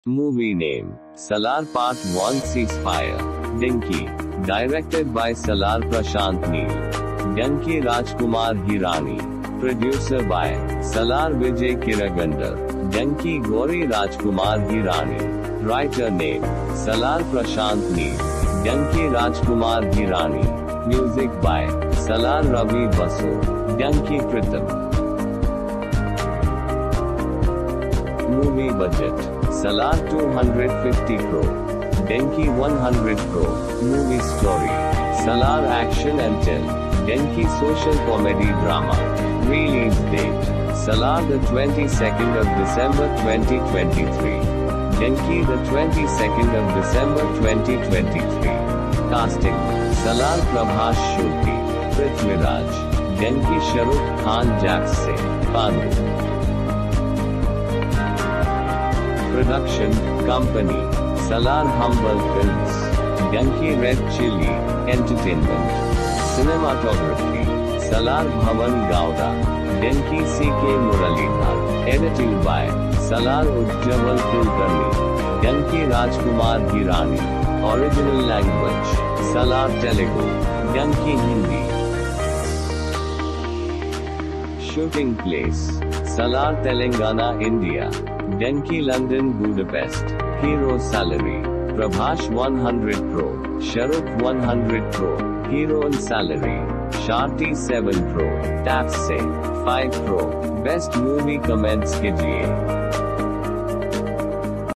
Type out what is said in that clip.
Movie name: Salar Part 1 Ceasefire. Dinky. Directed by Salar Prashant Neel. Dinky Rajkumar Hirani. Producer by Salar Vijay Kiragandar. Dinky Gauri Rajkumar Hirani. Writer name: Salar Prashant Neel. Dinky Rajkumar Hirani. Music by Salar Ravi Basu. Dinky Pritam. Movie budget: Salar 250 crore. Dinky 100 crore. Movie story: Salar action and tell. Dinky social comedy drama. Release date: Salar the 22nd of December 2023. Dinky the 22nd of December 2023. Casting: Salar Prabhas Shulki, Prithviraj. Dinky Shahrukh Khan Jackse, Panu. Production company: Salar Humble Films. Dinky Red Chilli Entertainment. Cinematography: Salar Bhavan Gowda. Dinky C.K. Muralidhar. Editing by Salar Ujjaval Kulkarni. Dinky Rajkumar Hirani. Original language: Salar Telugu. Dinky Hindi. Shooting place: Salar Telangana, India. Dinky London, Budapest. Hero salary: Prabhas 100 crore. Shahrukh 100 crore. Heroine salary: Sharti 7 crore. Taps से 5 crore. Best movie comments कीजिए.